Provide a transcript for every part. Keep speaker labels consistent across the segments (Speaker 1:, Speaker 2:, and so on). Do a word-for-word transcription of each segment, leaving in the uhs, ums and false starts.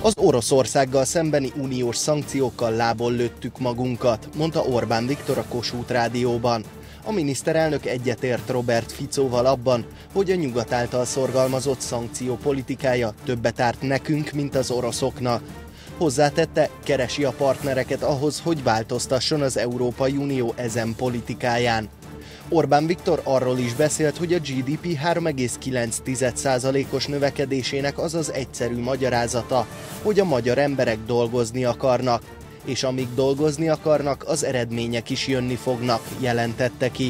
Speaker 1: Az Oroszországgal szembeni uniós szankciókkal lábon lőttük magunkat, mondta Orbán Viktor a Kossuth Rádióban. A miniszterelnök egyetért Robert Ficóval abban, hogy a nyugat által szorgalmazott szankciópolitikája többet árt nekünk, mint az oroszoknak. Hozzátette, keresi a partnereket ahhoz, hogy változtasson az Európai Unió ezen politikáján. Orbán Viktor arról is beszélt, hogy a gé dé pé három egész kilenc százalékos növekedésének az az egyszerű magyarázata, hogy a magyar emberek dolgozni akarnak, és amíg dolgozni akarnak, az eredmények is jönni fognak, jelentette ki.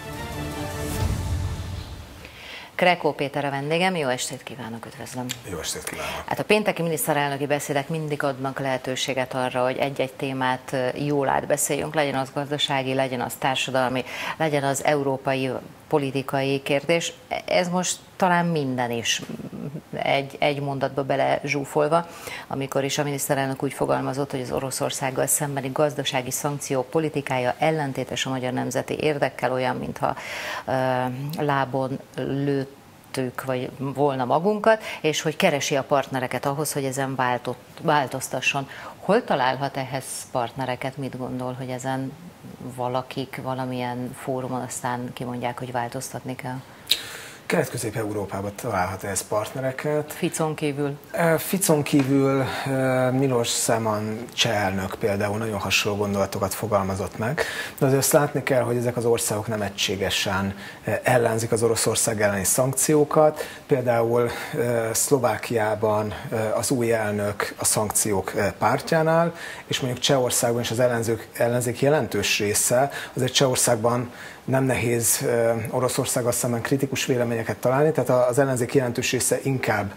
Speaker 2: Krekó Péter a vendégem, jó estét kívánok, üdvözlöm.
Speaker 3: Jó estét kívánok.
Speaker 2: Hát a pénteki miniszterelnöki beszédek mindig adnak lehetőséget arra, hogy egy-egy témát jól átbeszéljünk, legyen az gazdasági, legyen az társadalmi, legyen az európai politikai kérdés. Ez most talán minden is egy, egy mondatba bele zsúfolva, amikor is a miniszterelnök úgy fogalmazott, hogy az Oroszországgal szembeni gazdasági szankció politikája ellentétes a magyar nemzeti érdekkel, olyan, mintha uh, lábon lőttük vagy volna magunkat, és hogy keresi a partnereket ahhoz, hogy ezen váltott, változtasson. Hol találhat ehhez partnereket? Mit gondol, hogy ezen valakik valamilyen fórumon aztán kimondják, hogy változtatni kell?
Speaker 3: Kelet-Közép-Európában találhat ehhez partnereket.
Speaker 2: Ficon kívül?
Speaker 3: Ficon kívül Miloš Zeman cseh elnök például nagyon hasonló gondolatokat fogalmazott meg, de azért azt látni kell, hogy ezek az országok nem egységesen ellenzik az Oroszország elleni szankciókat. Például Szlovákiában az új elnök a szankciók pártjánál, és mondjuk Csehországban is az ellenzők, ellenzék jelentős része, azért Csehországban nem nehéz Oroszországgal szemben kritikus véleményeket találni, tehát az ellenzék jelentős része inkább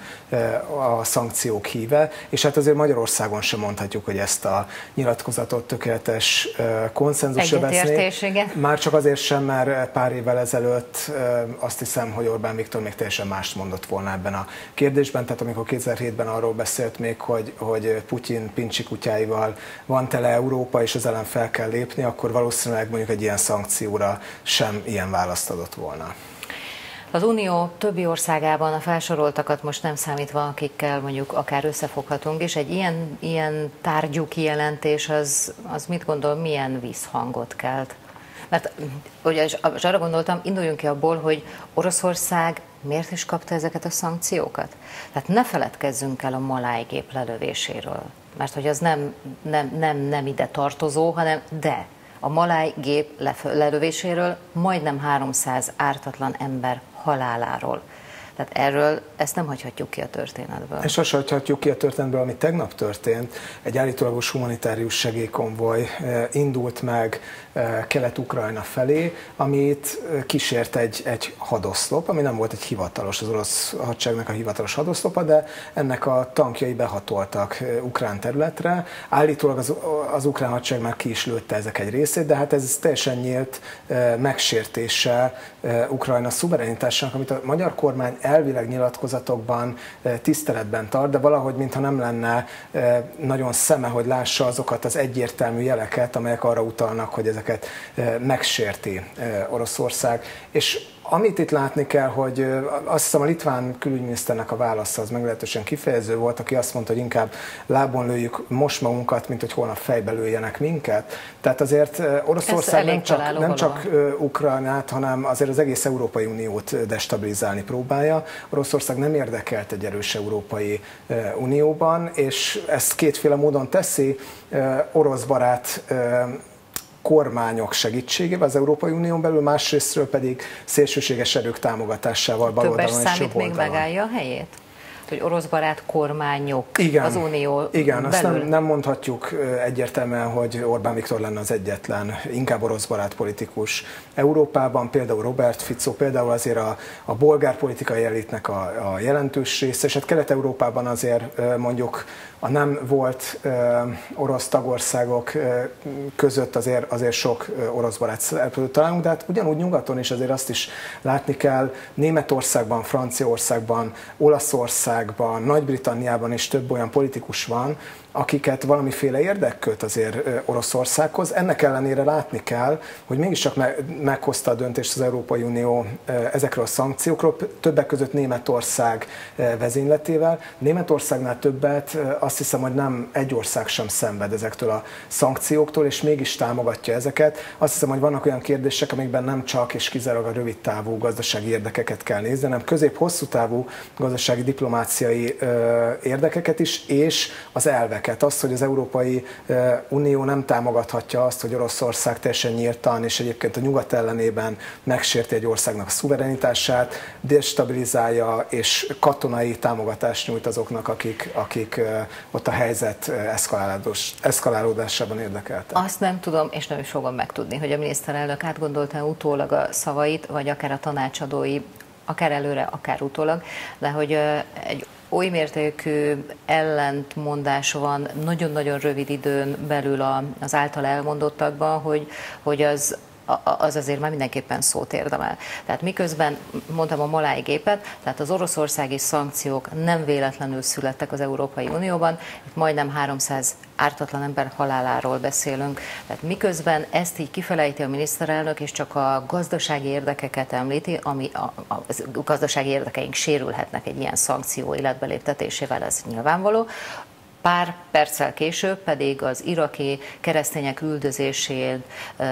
Speaker 3: a szankciók híve, és hát azért Magyarországon sem mondhatjuk, hogy ezt a nyilatkozatot tökéletes konszenzusra veszni. Már csak azért sem, mert pár évvel ezelőtt azt hiszem, hogy Orbán Viktor még teljesen mást mondott volna ebben a kérdésben, tehát amikor kétezer-hétben arról beszélt még, hogy, hogy Putyin pincsi kutyáival van tele Európa, és az ellen fel kell lépni, akkor valószínűleg mondjuk egy ilyen szankcióra sem ilyen választ adott volna.
Speaker 2: Az Unió többi országában a felsoroltakat most nem számítva, akikkel mondjuk akár összefoghatunk, és egy ilyen, ilyen tárgyú kijelentés az, az mit gondol, milyen visszhangot kelt? Mert ugye, és arra gondoltam, induljunk ki abból, hogy Oroszország miért is kapta ezeket a szankciókat? Tehát ne feledkezzünk el a maláj gép lelövéséről, mert hogy az nem, nem, nem, nem ide tartozó, hanem de. A maláj gép lelövéséről, majdnem háromszáz ártatlan ember haláláról. Tehát erről ezt nem hagyhatjuk ki a történetből.
Speaker 3: És azt hagyhatjuk ki a történetből, ami tegnap történt. Egy állítólagos humanitárius segélykonvoj indult meg Kelet-Ukrajna felé, amit kísért egy, egy hadoszlop, ami nem volt egy hivatalos, az orosz hadseregnek a hivatalos hadoszlopa, de ennek a tankjai behatoltak ukrán területre. Állítólag az, az ukrán hadsereg már ki is lőtte ezek egy részét, de hát ez teljesen nyílt megsértése Ukrajna szuverenitásának, amit a magyar kormány elvileg nyilatkozatokban tiszteletben tart, de valahogy mintha nem lenne nagyon szeme, hogy lássa azokat az egyértelmű jeleket, amelyek arra utalnak, hogy ezeket megsérti Oroszország. És amit itt látni kell, hogy azt hiszem a litván külügyminiszternek a válasza az meglehetősen kifejező volt, aki azt mondta, hogy inkább lábon lőjük most magunkat, mint hogy holnap fejbe lőjenek minket. Tehát azért Oroszország nem csak, nem csak Ukrajnát, hanem azért az egész Európai Uniót destabilizálni próbálja. Oroszország nem érdekelt egy erős Európai Unióban, és ezt kétféle módon teszi, orosz barát kormányok segítségével az Európai Unión belül, másrésztről pedig szélsőséges erők támogatásával bal oldalon és jobb oldalon.
Speaker 2: Többes számít még megállja a helyét? Hogy orosz barát kormányok
Speaker 3: igen,
Speaker 2: az Unió
Speaker 3: igen,
Speaker 2: belül?
Speaker 3: Azt nem, nem mondhatjuk egyértelműen, hogy Orbán Viktor lenne az egyetlen, inkább orosz barát politikus Európában, például Robert Fico, például azért a, a bolgár politikai elitnek a, a jelentős része, és hát Kelet-Európában azért mondjuk a nem volt orosz tagországok között azért, azért sok orosz barát szereplőt találunk, de hát ugyanúgy nyugaton is azért azt is látni kell, Németországban, Franciaországban, Olaszországban, Nagy-Britanniában is több olyan politikus van, akiket valamiféle érdek köt azért Oroszországhoz. Ennek ellenére látni kell, hogy mégiscsak meghozta a döntést az Európai Unió ezekről a szankciókról, többek között Németország vezényletével. Németországnál többet azt azt hiszem, hogy nem egy ország sem szenved ezektől a szankcióktól, és mégis támogatja ezeket. Azt hiszem, hogy vannak olyan kérdések, amikben nem csak és kizárólag a rövid távú gazdasági érdekeket kell nézni, hanem közép-hosszú távú gazdasági diplomáciai érdekeket is, és az elveket. Azt, hogy az Európai Unió nem támogathatja azt, hogy Oroszország teljesen nyíltan és egyébként a nyugat ellenében megsérti egy országnak a szuverenitását, destabilizálja és katonai támogatást nyújt azoknak, akik, akik ott a helyzet eszkalálódásában érdekeltek.
Speaker 2: Azt nem tudom, és nem is fogom megtudni, hogy a miniszterelnök átgondolta utólag a szavait, vagy akár a tanácsadói, akár előre, akár utólag, de hogy egy oly mértékű ellentmondás van nagyon-nagyon rövid időn belül az által elmondottakban, hogy, hogy az az azért már mindenképpen szót érdemel. Tehát miközben mondtam a malái gépet, tehát az oroszországi szankciók nem véletlenül születtek az Európai Unióban, itt majdnem háromszáz ártatlan ember haláláról beszélünk. Tehát miközben ezt így kifelejti a miniszterelnök, és csak a gazdasági érdekeket említi, ami a, a, a gazdasági érdekeink sérülhetnek egy ilyen szankció életbeléptetésével, ez nyilvánvaló. Pár perccel később pedig az iraki keresztények üldözésén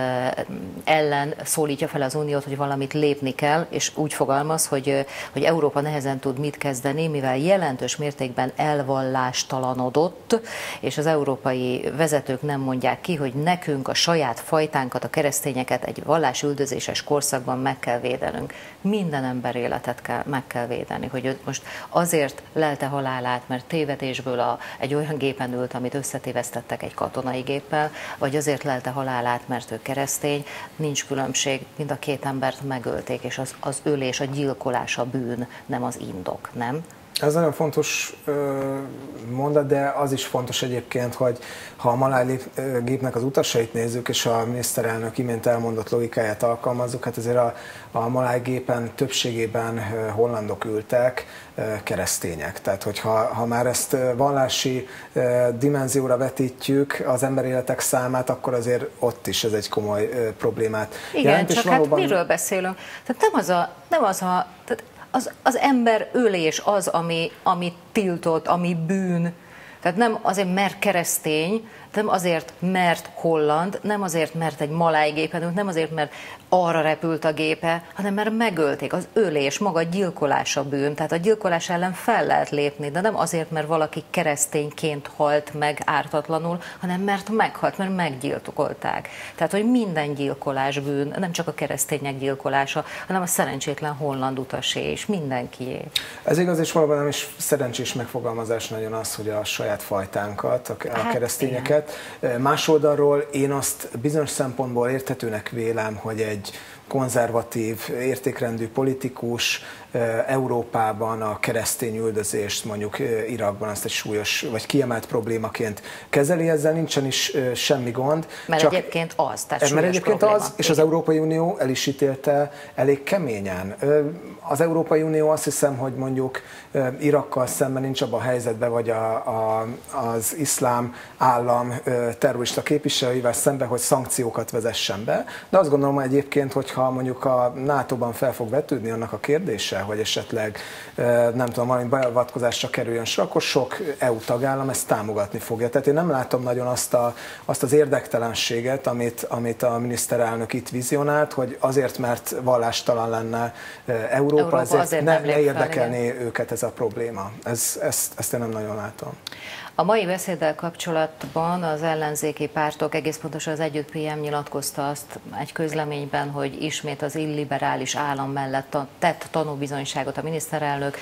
Speaker 2: ellen szólítja fel az Uniót, hogy valamit lépni kell, és úgy fogalmaz, hogy, hogy Európa nehezen tud mit kezdeni, mivel jelentős mértékben elvallástalanodott, és az európai vezetők nem mondják ki, hogy nekünk a saját fajtánkat, a keresztényeket egy vallásüldözéses korszakban meg kell védenünk. Minden ember életet kell, meg kell védeni, hogy ő most azért lelte halálát, mert tévedésből a, egy olyan gépen ült, amit összetévesztettek egy katonai géppel, vagy azért lelte halálát, mert ő keresztény, nincs különbség, mind a két embert megölték, és az, az ölés, a gyilkolás a bűn, nem az indok, nem?
Speaker 3: Ez nagyon fontos mondat, de az is fontos egyébként, hogy ha a malái gépnek az utasait nézzük, és a miniszterelnök imént elmondott logikáját alkalmazzuk, hát azért a, a malái gépen többségében hollandok ültek, keresztények. Tehát, hogyha ha már ezt vallási dimenzióra vetítjük az emberéletek számát, akkor azért ott is ez egy komoly problémát
Speaker 2: Igen,
Speaker 3: jelent.
Speaker 2: csak valóban... hát miről beszélünk? Tehát nem az a... Nem az a tehát Az, az ember ölés az, ami, ami tiltott, ami bűn. Tehát nem azért, mert keresztény, nem azért, mert holland, nem azért, mert egy malái gépen ült, nem azért, mert arra repült a gépe, hanem mert megölték. Az ölés, maga gyilkolás a bűn, tehát a gyilkolás ellen fel lehet lépni, de nem azért, mert valaki keresztényként halt meg ártatlanul, hanem mert meghalt, mert meggyilkolták. Tehát, hogy minden gyilkolás bűn, nem csak a keresztények gyilkolása, hanem a szerencsétlen holland utasé is, mindenkié.
Speaker 3: Ez igaz, és valóban nem is szerencsés megfogalmazás nagyon az, hogy a saját fajtánkat, a, a hát keresztényeket. Igen. Más oldalról én azt bizonyos szempontból érthetőnek vélem, hogy egy konzervatív, értékrendű politikus Európában a keresztény üldözést, mondjuk Irakban azt egy súlyos vagy kiemelt problémaként kezeli, ezzel nincsen is semmi gond.
Speaker 2: Mert csak egyébként az, tehát
Speaker 3: mert egyébként probléma. Az, és az Európai Unió el is ítélte elég keményen. Az Európai Unió azt hiszem, hogy mondjuk Irakkal szemben nincs abban a helyzetben, vagy a, a, az iszlám állam terrorista képviselőivel szemben, hogy szankciókat vezessen be, de azt gondolom egyébként, hogyha mondjuk a nátóban fel fog vetődni annak a kérdése, hogy esetleg nem tudom, valami beavatkozásra kerüljön sor, akkor sok é u tagállam ezt támogatni fogja. Tehát én nem látom nagyon azt, a, azt az érdektelenséget, amit, amit a miniszterelnök itt vizionált, hogy azért, mert vallástalan lenne Európa, Európa ezért, azért ne, ne érdekelné fel, őket ez a probléma. Ez, ezt, ezt én nem nagyon látom.
Speaker 2: A mai beszéddel kapcsolatban az ellenzéki pártok, egész pontosan az Együtt pé em nyilatkozta azt egy közleményben, hogy ismét az illiberális állam mellett tett tanúbizonyságot a miniszterelnök,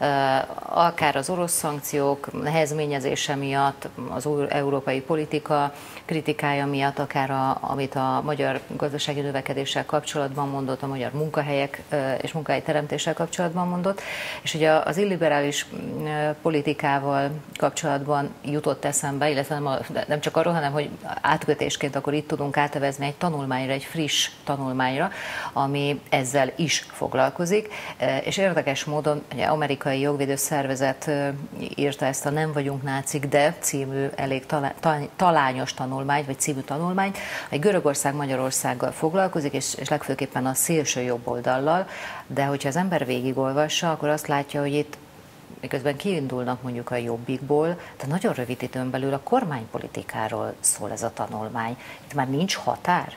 Speaker 2: akár az orosz szankciók nehezményezése miatt, az európai politika kritikája miatt, akár a, amit a magyar gazdasági növekedéssel kapcsolatban mondott, a magyar munkahelyek és munkahelyteremtéssel kapcsolatban mondott, és ugye az illiberális politikával kapcsolatban jutott eszembe, illetve nem, a, nem csak arról, hanem hogy átkötésként akkor itt tudunk átevezni egy tanulmányra, egy friss tanulmányra, ami ezzel is foglalkozik, és érdekes módon egy amerikai jogvédő szervezet írta ezt a Nem vagyunk nácik, de című elég talányos tanulmányt, vagy című tanulmányt, egy Görögország Magyarországgal foglalkozik, és, és legfőképpen a szélső jobb oldallal, de hogyha az ember végigolvassa, akkor azt látja, hogy itt miközben kiindulnak mondjuk a Jobbikból, de nagyon rövid időn belül a kormánypolitikáról szól ez a tanulmány. Itt már nincs határ?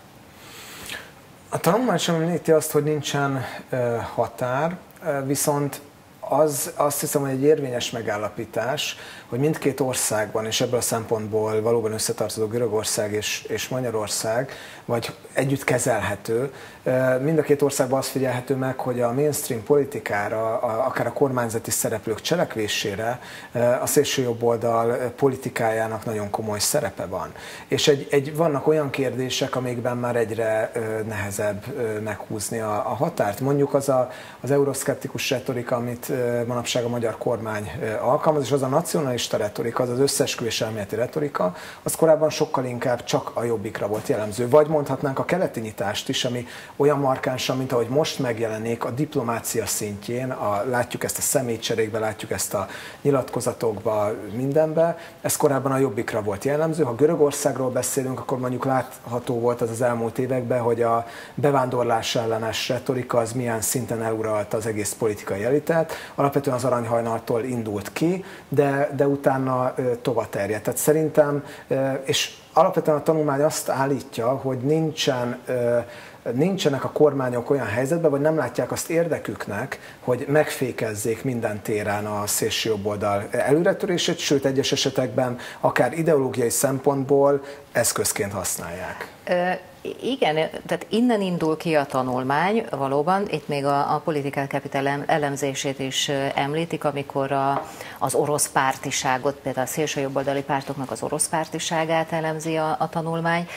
Speaker 3: A tanulmány sem említi azt, hogy nincsen határ, viszont az, azt hiszem, hogy egy érvényes megállapítás, hogy mindkét országban, és ebből a szempontból valóban összetartozó Görögország és, és Magyarország, vagy együtt kezelhető, mind a két országban azt figyelhető meg, hogy a mainstream politikára, a, akár a kormányzati szereplők cselekvésére a szélsőjobboldal politikájának nagyon komoly szerepe van. És egy, egy, vannak olyan kérdések, amikben már egyre nehezebb meghúzni a, a határt. Mondjuk az a, az euroszkeptikus retorika, amit manapság a magyar kormány alkalmaz, és az a nacionalista retorika, az az összeesküvés elméleti retorika, az korábban sokkal inkább csak a Jobbikra volt jellemző. Vagy mondhatnánk a keleti nyitást is, ami olyan markánsan, mint ahogy most megjelenik a diplomácia szintjén, a, látjuk ezt a személycserékbe, látjuk ezt a nyilatkozatokba, mindenbe, ez korábban a Jobbikra volt jellemző. Ha Görögországról beszélünk, akkor mondjuk látható volt az az elmúlt években, hogy a bevándorlás ellenes retorika az milyen szinten eluralta az egész politikai elitet. Alapvetően az aranyhajnaltól indult ki, de, de utána tovább terjedt. Tehát szerintem, és alapvetően a tanulmány azt állítja, hogy nincsen, nincsenek a kormányok olyan helyzetben, vagy nem látják azt érdeküknek, hogy megfékezzék minden téren a szélsőjobboldal előretörését, sőt egyes esetekben akár ideológiai szempontból eszközként használják.
Speaker 2: Igen, tehát innen indul ki a tanulmány, valóban, itt még a, a Political Capital elemzését is említik, amikor a, az orosz pártiságot, például a szélsőjobboldali pártoknak az orosz pártiságát elemzi a, a tanulmány,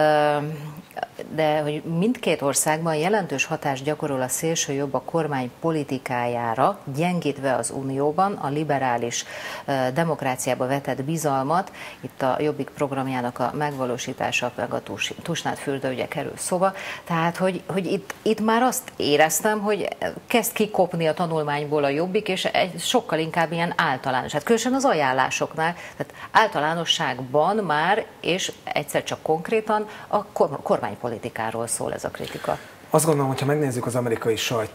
Speaker 2: de hogy mindkét országban jelentős hatást gyakorol a szélsőjobb a kormány politikájára, gyengítve az Unióban a liberális demokráciába vetett bizalmat, itt a Jobbik programjának a megvalósítása, meg a Tusnád-Fürde ugye kerül szóba, tehát hogy, hogy itt, itt már azt éreztem, hogy kezd kikopni a tanulmányból a Jobbik, és egy sokkal inkább ilyen általános, hát különösen az ajánlásoknál, tehát általánosságban már, és egyszer csak konkrétan a kormánypolitikáról szól ez a kritika.
Speaker 3: Azt gondolom, hogy ha megnézzük az amerikai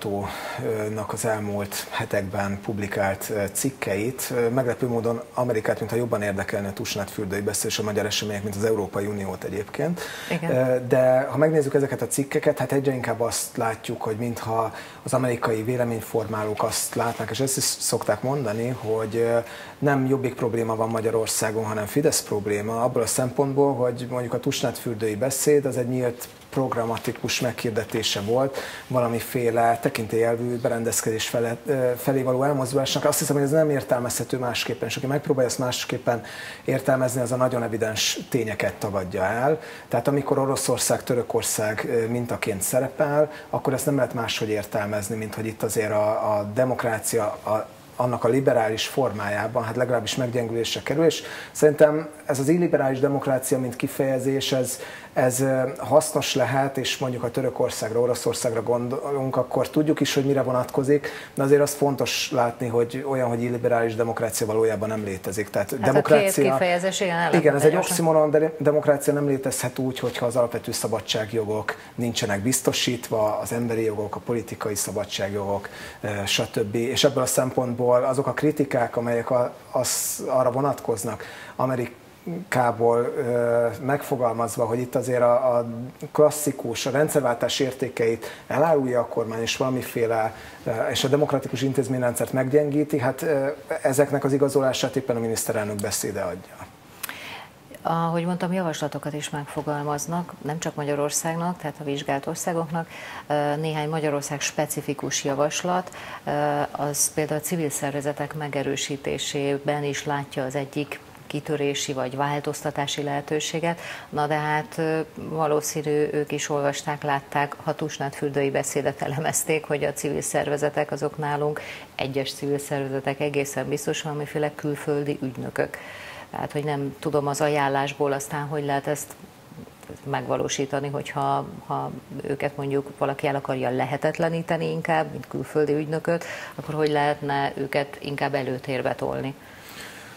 Speaker 3: sajtónak az elmúlt hetekben publikált cikkeit, meglepő módon Amerikát, mintha jobban érdekelne a Tusnád-Fürdei beszélés, a magyar események, mint az Európai Uniót egyébként. Igen. De ha megnézzük ezeket a cikkeket, hát egyre inkább azt látjuk, hogy mintha az amerikai véleményformálók azt látnak, és ezt is szokták mondani, hogy nem Jobbik probléma van Magyarországon, hanem Fidesz probléma, abból a szempontból, hogy mondjuk a Tusnád-Fürdei beszéd az egy nyílt programatikus meghirdetése volt, valamiféle tekintélyelvű berendezkedés felé, felé való elmozdulásnak. Azt hiszem, hogy ez nem értelmezhető másképpen, és aki megpróbálja ezt másképpen értelmezni, az a nagyon evidens tényeket tagadja el. Tehát amikor Oroszország, Törökország mintaként szerepel, akkor ezt nem lehet máshogy értelmezni, mint hogy itt azért a, a demokrácia, a annak a liberális formájában, hát legalábbis meggyengülésre kerül, és szerintem ez az illiberális demokrácia, mint kifejezés, ez, ez hasznos lehet, és mondjuk a Törökországra, Oroszországra gondolunk, akkor tudjuk is, hogy mire vonatkozik, de azért az fontos látni, hogy olyan, hogy illiberális demokrácia valójában nem létezik. Tehát hát demokrácia,
Speaker 2: a két kifejezés, igen,
Speaker 3: igen, ez egy oximoron, de demokrácia nem létezhet úgy, hogyha az alapvető szabadságjogok nincsenek biztosítva, az emberi jogok, a politikai szabadságjogok, stb. És ebből a szempontból azok a kritikák, amelyek az, arra vonatkoznak, Amerikából ö, megfogalmazva, hogy itt azért a, a klasszikus, a rendszerváltás értékeit elárulja a kormány, és valamiféle, ö, és a demokratikus intézményrendszert meggyengíti, hát ö, ezeknek az igazolását éppen a miniszterelnök beszéde adja.
Speaker 2: Ahogy mondtam, javaslatokat is megfogalmaznak, nem csak Magyarországnak, tehát a vizsgált országoknak. Néhány Magyarország specifikus javaslat, az például a civil szervezetek megerősítésében is látja az egyik kitörési vagy változtatási lehetőséget. Na de hát valószínű ők is olvasták, látták, ha Tusnád-Fürdei beszédet elemezték, hogy a civil szervezetek azok nálunk, egyes civil szervezetek egészen biztos valamiféle külföldi ügynökök. Tehát, hogy nem tudom az ajánlásból aztán, hogy lehet ezt megvalósítani, hogyha ha őket mondjuk valaki el akarja lehetetleníteni inkább, mint külföldi ügynököt, akkor hogy lehetne őket inkább előtérbe tolni?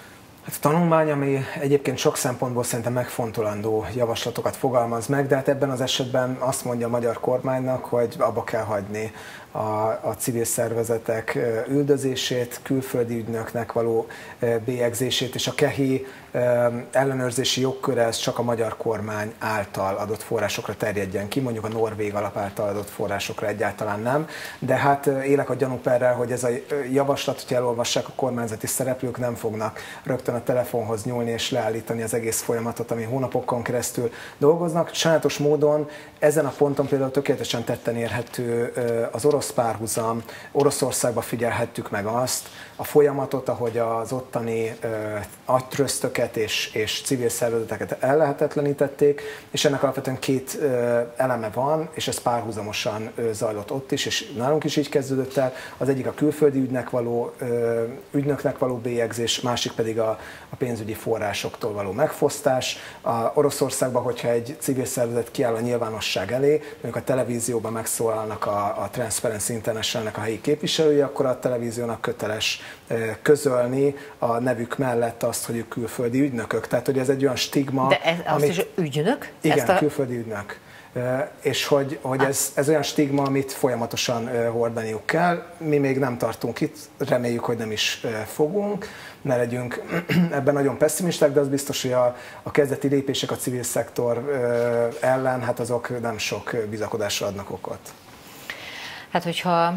Speaker 3: Hát a tanulmány, ami egyébként sok szempontból szerintem megfontolandó javaslatokat fogalmaz meg, de hát ebben az esetben azt mondja a magyar kormánynak, hogy abba kell hagyni a, a civil szervezetek üldözését, külföldi ügynöknek való bélyegzését, és a KEHI ellenőrzési jogköre ez csak a magyar kormány által adott forrásokra terjedjen ki, mondjuk a norvég alap által adott forrásokra egyáltalán nem, de hát élek a gyanúperrel, hogy ez a javaslat, hogyha elolvassák a kormányzati szereplők, nem fognak rögtön a telefonhoz nyúlni és leállítani az egész folyamatot, ami hónapokon keresztül dolgoznak. Sajátos módon ezen a ponton például tökéletesen tetten érhető az orosz párhuzam, Oroszországban figyelhettük meg azt, a folyamatot, ahogy az ottani agytröztöket és, és civil szervezeteket ellehetetlenítették, és ennek alapvetően két eleme van, és ez párhuzamosan zajlott ott is, és nálunk is így kezdődött el. Az egyik a külföldi ügynek való, ügynöknek való bélyegzés, másik pedig a, a pénzügyi forrásoktól való megfosztás. A Oroszországban, hogyha egy civil szervezet kiáll a nyilvánosság elé, mondjuk a televízióban megszólalnak a, a Transparency International-nek a helyi képviselői, akkor a televíziónak köteles közölni a nevük mellett azt, hogy ők külföldi ügynökök. Tehát, hogy ez egy olyan stigma...
Speaker 2: De ez, azt
Speaker 3: amit,
Speaker 2: is ügynök?
Speaker 3: Igen,
Speaker 2: Ezt a...
Speaker 3: külföldi ügynök. És hogy, hogy ez, ez olyan stigma, amit folyamatosan hordaniuk kell. Mi még nem tartunk itt, reméljük, hogy nem is fogunk. Ne legyünk ebben nagyon pessimisták, de az biztos, hogy a, a kezdeti lépések a civil szektor ellen, hát azok nem sok bizakodásra adnak okot.
Speaker 2: Hát, hogyha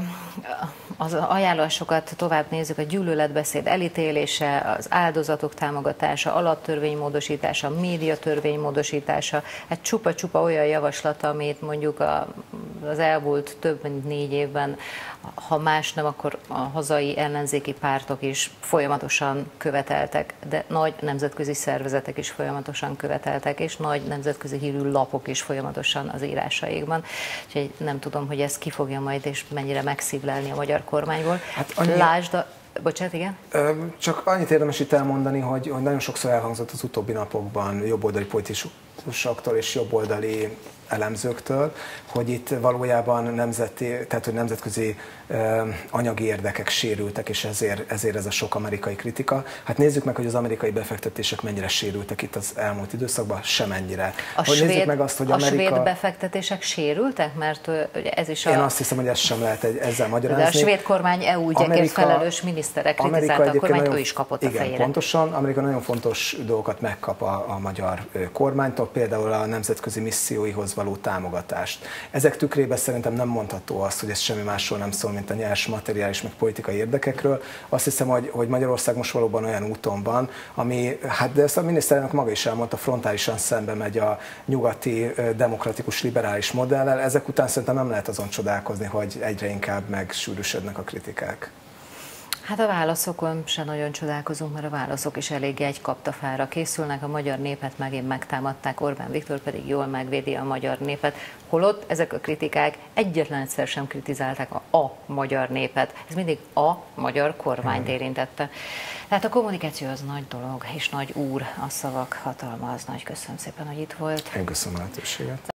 Speaker 2: az ajánlásokat tovább nézzük, a gyűlöletbeszéd elítélése, az áldozatok támogatása, alaptörvény módosítása, médiatörvény módosítása, hát csupa-csupa olyan javaslat, amit mondjuk a, az elmúlt több mint négy évben, ha más nem, akkor a hazai ellenzéki pártok is folyamatosan követeltek, de nagy nemzetközi szervezetek is folyamatosan követeltek, és nagy nemzetközi hírű lapok is folyamatosan az írásaikban. Úgyhogy nem tudom, hogy ez ki fogja majd és mennyire megszívlelni a magyar kormányból. Hát annyi... Lásd a... Bocsánat, igen?
Speaker 3: Csak annyit érdemes itt elmondani, hogy, hogy nagyon sokszor elhangzott az utóbbi napokban jobboldali politikusoktól és jobboldali elemzőktől, hogy itt valójában nemzeti, tehát, hogy nemzetközi eh, anyagi érdekek sérültek, és ezért, ezért ez a sok amerikai kritika. Hát nézzük meg, hogy az amerikai befektetések mennyire sérültek itt az elmúlt időszakban, semennyire.
Speaker 2: A,
Speaker 3: hogy
Speaker 2: svéd,
Speaker 3: meg azt, hogy
Speaker 2: a
Speaker 3: Amerika...
Speaker 2: svéd befektetések sérültek? Mert ugye ez is a...
Speaker 3: Én azt hiszem, hogy ezt sem lehet egy, ezzel magyarázni.
Speaker 2: De a svéd kormány é u ügyekért felelős miniszterek kritizálta a kormányt, nagyon, ő is kapott
Speaker 3: igen,
Speaker 2: a fejére.
Speaker 3: Pontosan. Amerika nagyon fontos dolgokat megkap a, a magyar kormánytól, például a nemzetközi misszióihoz való támogatást. Ezek tükrében szerintem nem mondható azt, hogy ez semmi másról nem szól, mint a nyers materiális meg politikai érdekekről. Azt hiszem, hogy, hogy Magyarország most valóban olyan úton van, ami, hát de ezt a miniszterelnök maga is elmondta, frontálisan szembe megy a nyugati demokratikus liberális modellel. Ezek után szerintem nem lehet azon csodálkozni, hogy egyre inkább megsűrűsödnek a kritikák.
Speaker 2: Hát a válaszokon se nagyon csodálkozunk, mert a válaszok is eléggé egy kaptafára készülnek, a magyar népet megint megtámadták, Orbán Viktor pedig jól megvédi a magyar népet, holott ezek a kritikák egyetlen egyszer sem kritizálták a, a magyar népet, ez mindig a magyar kormányt érintette. Tehát a kommunikáció az nagy dolog, és nagy úr, a szavak hatalma az nagy. Köszönöm szépen, hogy itt volt.
Speaker 3: Én köszönöm a lehetőséget.